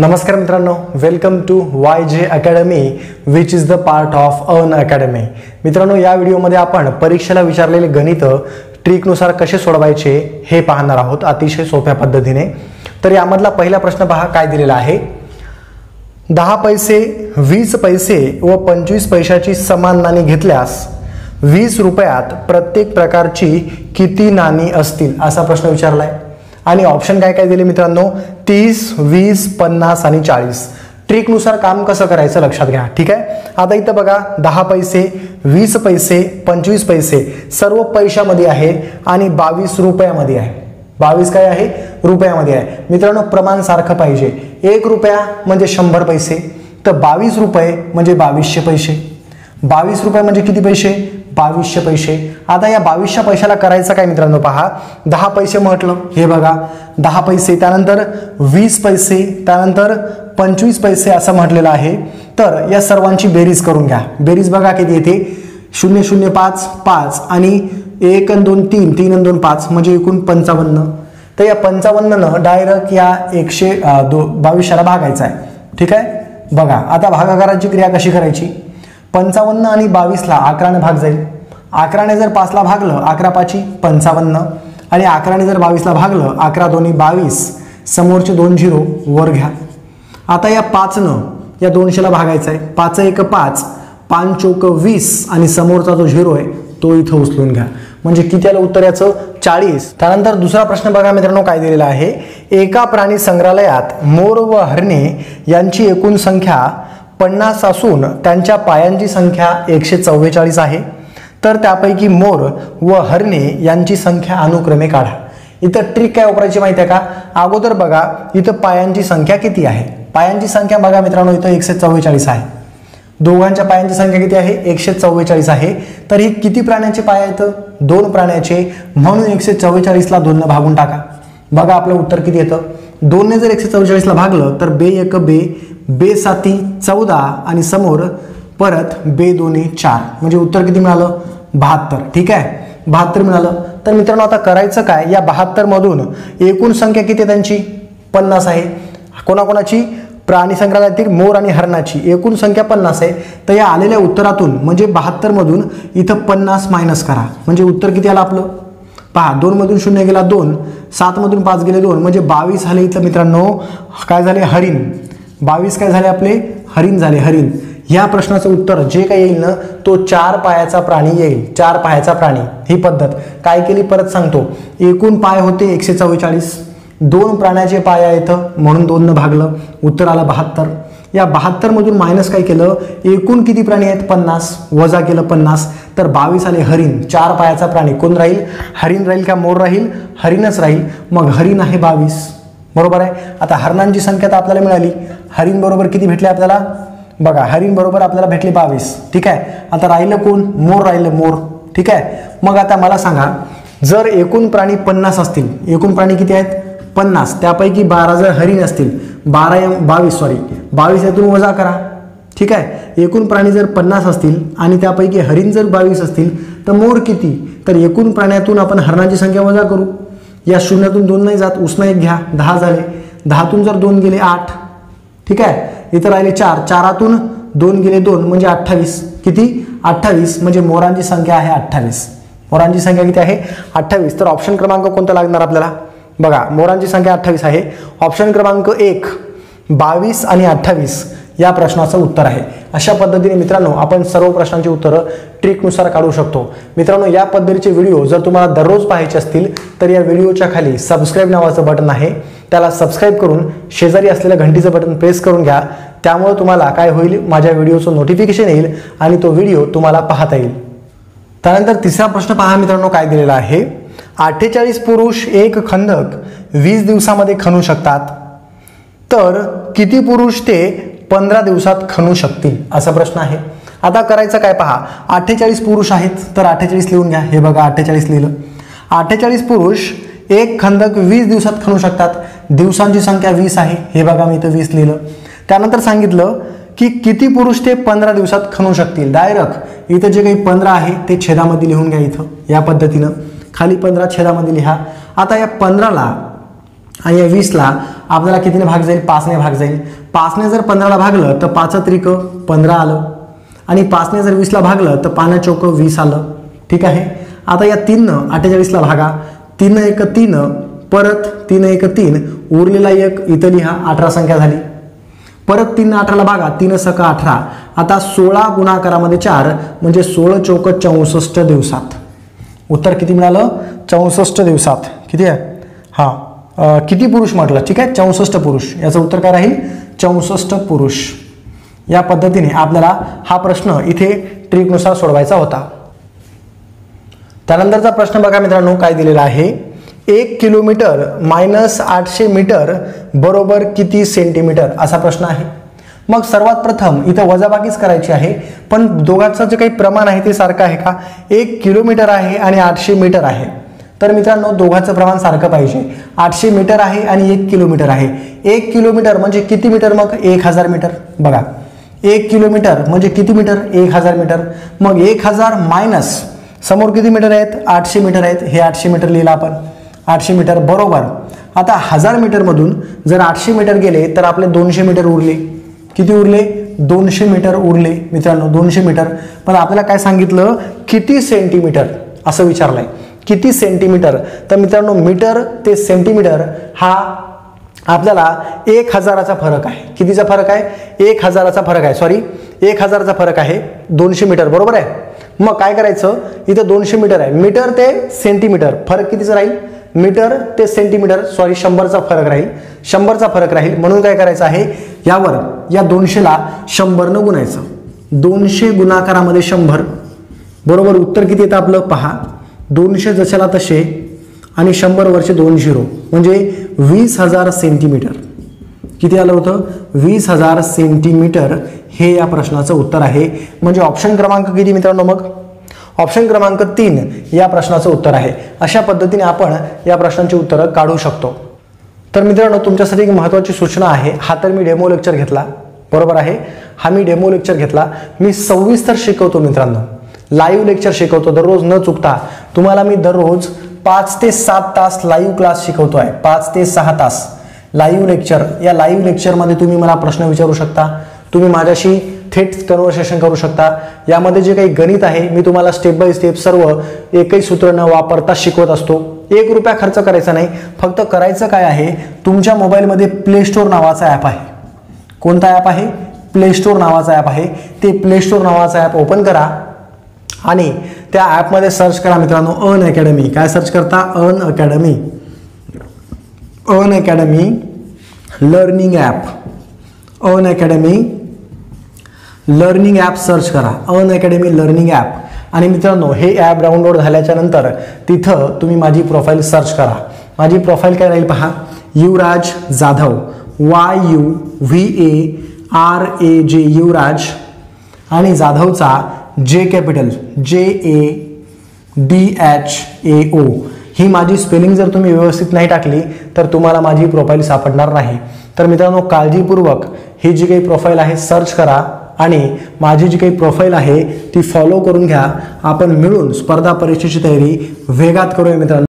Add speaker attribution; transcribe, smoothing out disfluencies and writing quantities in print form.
Speaker 1: नमस्कार मित्रांनो, welcome to YJ academy which is the part of Unacademy. मित्रांनो, या व्हिडिओमध्ये आपण परीक्षेला विचारलेले गणित ट्रिकनुसार कसे सोडवायचे हे पाहणार आहोत अतिशय सोप्या पद्धतीने। तर यामधला पहिला प्रश्न पहा काय दिलेला आहे। 10 पैसे 20 पैसे व 25 पैशाची समान नाणी घेतल्यास 20 रुपयात प्रत्येक प्रकारची किती नाणी असतील असा प्रश्न विचारलाय। आणि ऑप्शन काय काय दिले मित्रांनो, 30 20 50 आणि 40। ट्रिकनुसार काम कसं करायचं लक्षात घ्या, ठीक आहे। आता इथं बघा 10 पैसे 20 पैसे 25 पैसे सर्व पैशामध्ये आहे आणि 22 रुपयामध्ये आहे। 22 काय आहे, रुपयामध्ये आहे। मित्रांनो, प्रमाण सारखं पाहिजे। 1 रुपया म्हणजे 100 पैसे, तर 22 रुपये म्हणजे 2200 पैसे। 22 रुपये म्हणजे किती पैसे, 2200 पैसे। आता या 2200 पैशाला करायचं काय मित्रांनो, पहा 10 पैसे म्हटलं, हे बघा 10 पैसे, त्यानंतर 20 पैसे, त्यानंतर 25 पैसे असं म्हटलेलं आहे। तर या सर्वांची बेरीज करून घ्या। बेरीज बघा किती येते, 0 0 5 5 आणि 1 आणि 2 3 3 आणि 2 5 म्हणजे एकूण 55। तर या 55 न डायरेक्ट या 122 ला भागायचं आहे, ठीक आहे। बघा आता भागाकाराची क्रिया कशी करायची, 55 आणि 22 ला 11 ने भाग जाईल। 11 ने जर 5 ला भागलं 11 5 55 आणि 11 ने जर 22 ला भागलं 11 2 22, समोरचे 2 0 वर घ्या। आता या 5 न या 200 ला भागायचं आहे। 5 1 5 5 चौक 20 आणि समोरचा जो 0 आहे तो इथं उचलून घ्या, म्हणजे किती आलं उत्तर याचं 40। त्यानंतर दुसरा प्रश्न बघा मित्रांनो काय दिलेला आहे। एका प्राणी संग्रहालयात मोर व हरणे यांची एकूण संख्या 50 असून त्यांच्या पायांची संख्या 144 आहे। तर त्यापैकी मोर व हरणे यांची संख्या अनुक्रमे काढा। इथं ट्रिक काय वापरायची माहिती आहे का, अगोदर बघा इथं पायांची संख्या किती आहे। पायांची संख्या बघा मित्रांनो इथं 144 आहे। दोघांच्या पायांची संख्या किती आहे, 144 आहे। तर ही किती प्राण्याचे पाय आहेत, 2 प्राण्याचे, म्हणून 144 ला 2 ने भागून टाका। बघा आपलं उत्तर किती येतं, 2 ने जर 144 ला भागलं तर बे 1 बे, बे 7 14 आणि समोर परत बे 2 4, म्हणजे उत्तर किती मिळालं 72, ठीक आहे 72 मिळालं। तर मित्रांनो आता करायचं काय, या 72 मधून एकूण संख्या किती त्यांची 50 आहे। कोणाकोणाची, प्राणी संग्रहालयातील मोर आणि हरणाची एकूण संख्या 50 आहे। तर या आलेल्या उत्तरातून म्हणजे 72 मधून इथं 50 मायनस करा, म्हणजे उत्तर किती आलं आपलं, पहा 2 मधून 0 गेला 2, 7 मधून 5 गेले 2, म्हणजे 22 झाले। इथं मित्रांनो काय झाले, हरिण। 22 काय झाले आपले, हरिण झाले, हरिण। या प्रश्नाचं उत्तर जे काही येईल ना तो 4 पायाचा प्राणी येईल, 4 पायाचा प्राणी। ही पद्धत काय केली परत सांगतो, एकूण पाय होते 144, 2 प्राण्याचे पाय आहेत म्हणून 2 न भागलं, उत्तर आलं 72। या 72 मधून मायनस काय केलं, एकूण किती प्राणी आहेत 50, वजा केलं 50, तर 22 आले हरिण। 4 पायाचा प्राणी कोण राहील, हरिण राहील का मोर राहील, हरिणच राहील। मग हरिण आहे 22, बरोबर आहे। आता हरणांची संख्या तर आपल्याला मिळाली, हरिण बरोबर किती भेटले आपल्याला, बघा हरिण बरोबर आपल्याला भेटले 22, ठीक आहे। आता राहिलं कोण, मोर राहिलं, मोर, ठीक आहे। मग आता मला सांगा, जर एकूण प्राणी 50 असतील, एकूण प्राणी किती आहेत 50, त्यापैकी 12 जर हरिण असतील, 22 यातून वजा करा, ठीक आहे। एकूण प्राणी जर 50 असतील आणि त्यापैकी हरिण जर 22 असतील तर मोर किती, तर एकूण प्राण्यातून आपण हरणाची संख्या वजा करू। या शून्यातून 2 नाही जात, उसनं 1 घ्या, 10 झाले। 10तून जर 2 गेले 8, ठीक आहे। इथं राहिले 4, 4तून 2 गेले 2 म्हणजे 28, किती 28, म्हणजे मोरांची संख्या आहे 28। मोरांची संख्या किती आहे 28। तर ऑप्शन क्रमांक कोणता लागणार आपल्याला, बघा मोरांची संख्या 28 आहे। ऑप्शन क्रमांक 1 22 आणि 28 या प्रश्नाचं उत्तर आहे। अशा पद्धतीने मित्रांनो आपण सर्व प्रश्नांची उत्तरं ट्रिकनुसार काढू शकतो। मित्रांनो, या पद्धतीचे व्हिडिओ जर तुम्हाला दररोज पाहायचे असतील तर या व्हिडिओच्या खाली सबस्क्राईब नावाचं बटन आहे, त्याला सबस्क्राईब करून शेजारी असलेलं घंटीचं बटन प्रेस करून घ्या। त्यामुळे तुम्हाला काय होईल, माझ्या व्हिडिओचं नोटिफिकेशन येईल आणि तो व्हिडिओ तुम्हाला पाहता येईल। त्यानंतर तिसरा प्रश्न पहा मित्रांनो काय दिलेला आहे। 48 पुरुष एक खंदक 20 दिवसामध्ये खणू शकतात, तर किती पुरुष ते 15 दिवसात खणू शकतील असा प्रश्न आहे। आता करायचं काय पहा, 48 पुरुष आहेत तर 48 लिहून घ्या, हे बघा 48 लिहिलं। 48 पुरुष एक खंदक 20 दिवसात खणू शकतात, दिवसांची संख्या 20 आहे, हे बघा मी इथं 20 लिहिलं। त्यानंतर सांगितलं की किती पुरुष ते 15 दिवसात खणू शकतील, डायरेक्ट इथं जे काही 15 आहे ते छेदामध्ये लिहून घ्या, इथं या पद्धतीनं खाली 15 छेदामध्ये लिहा। आता या 15ला आणि या 20ला आपल्याला कितीने भाग जाईल, 5ने भाग जाईल. 5ने जर 15ला भागलं तर 5 त्रिक 15 आलं आणि 5ने जर 20ला भागलं तर 5 चौक 20 आलं. ठीक आहे. आता या 3नं 48ला भागा, 3 1 3, परत 3 1 3, उरलेला 1 इथं लिहा, 18 संख्या झाली. परत 3 18ला भागा, 3 सक 18. आता 16 गुणाकारामध्ये 4 म्हणजे 16 चौक 64 दिवसात. उत्तर किती मिळालं, 64 दिवसात. किती आहे, हां किती पुरुष म्हटलं, ठीक आहे 64 पुरुष. याचं उत्तर काय राहील, 64 पुरुष. या पद्धतीने आपल्याला हा प्रश्न इथे ट्रिकनुसार सोडवायचा होता. त्यानंतरचा प्रश्न बघा मित्रांनो काय दिलेला आहे, 1 किलोमीटर मायनस 800 मीटर बरोबर किती सेंटीमीटर, असा प्रश्न आहे. मग सर्वात प्रथम इथं वजाबाकीच करायची आहे, पण दोघांचं जे काही प्रमाण आहे ते सारखं आहे का, 1 किलोमीटर आहे आणि 800 मीटर आहे. तर मित्रांनो दोघांचं प्रमाण सारखं पाहिजे. 800 मीटर आहे आणि 1 किलोमीटर आहे. 1 किलोमीटर म्हणजे किती मीटर, मग 1000 मीटर. बघा 1 किलोमीटर म्हणजे किती मीटर, 1000 मीटर. मग 1000 मायनस समोर किती मीटर आहेत, 800 मीटर आहेत. हे 800 मीटर लिहिलं आपण, 800 मीटर बरोबर. आता 1000 मीटरमधून जर 800 मीटर गेले तर आपले 200 मीटर उरले. किती उरले, 200 मीटर उरले मित्रांनो, 200 मीटर. पण आपल्याला काय सांगितलं, किती सेंटीमीटर असं विचारलंय, किती सेंटीमीटर. तर मित्रांनो मीटर ते सेंटीमीटर हा आपल्याला 1000चा फरक आहे. कितीचा फरक आहे, 1000चा फरक आहे, सॉरी 1000चा फरक आहे 200 मीटर बरोबर आहे. मग काय करायचं, इथं 200 मीटर आहे, मीटर ते सेंटीमीटर फरक कितीचा राहील, मीटर ते सेंटीमीटर सॉरी 100चा फरक राहील, 100चा फरक राहील. म्हणून काय करायचं आहे, यावर या 200ला 100 गुणायचं. 200 गुणाकारामध्ये 100 बरोबर. उत्तर किती येतं आपलं पहा, 200 जशाला तसे आणि 100 वरचे 2 0 म्हणजे 20,000 सेंटीमीटर. किती आलं होतं, 20,000 सेंटीमीटर हे या प्रश्नाचं उत्तर आहे. म्हणजे ऑप्शन क्रमांक किती मित्रांनो, मग ऑप्शन क्रमांक 3 या प्रश्नाचं उत्तर आहे. अशा पद्धतीने आपण या प्रश्नांची उत्तरं काढू शकतो. तर मित्रांनो तुमच्यासाठी एक महत्त्वाची सूचना आहे. हा तर मी डेमो लेक्चर घेतला बरोबर आहे, हा मी डेमो लेक्चर घेतला. मी सविस्तर शिकवतो मित्रांनो, लाईव्ह लेक्चर शिकवतो दररोज न चुकता. तुम्हाला मी दररोज 5 ते 7 तास लाईव्ह क्लास शिकवतो आहे, 5 ते 6 तास लाईव्ह लेक्चर. या लाईव्ह लेक्चरमध्ये तुम्ही मला प्रश्न विचारू शकता, तुम्ही माझ्याशी थेट कन्व्हर्सेशन करू शकता. यामध्ये जे काही गणित आहे मी तुम्हाला स्टेप बाय स्टेप सर्व एकही सूत्र न वापरता शिकवत असतो. 1 रुपया खर्च करायचा नाही. फक्त करायचं काय आहे, तुमच्या मोबाईलमध्ये प्ले स्टोअर नावाचा ॲप आहे. कोणता ॲप आहे, प्ले स्टोअर नावाचा ॲप आहे. ते प्ले स्टोअर नावाचा ॲप ओपन करा आणि त्या ॲपमध्ये सर्च करा मित्रांनो अन अकॅडमी. काय सर्च करता, Unacademy, Unacademy learning app, Unacademy learning app search करा, अन अकॅडमी लर्निंग ॲप. आणि मित्रांनो हे ॲप डाउनलोड झाल्याच्या नंतर तिथं तुम्ही माझी प्रोफाईल सर्च करा. माझी प्रोफाईल काय राहील पहा, युवराज जाधव, YUVARAJ युवराज आणि जाधवचा J कॅपिटल JADHAO. ही माझी स्पेलिंग जर तुम्ही व्यवस्थित नाही टाकली तर तुम्हाला माझी प्रोफाईल सापडणार नाही. तर मित्रांनो काळजीपूर्वक ही जी काही प्रोफाईल आहे सर्च करा आणि माझी जी काही प्रोफाईल आहे ती फॉलो करून घ्या. आपण मिळून स्पर्धा परीक्षेची तयारी वेगात करूया मित्रांनो.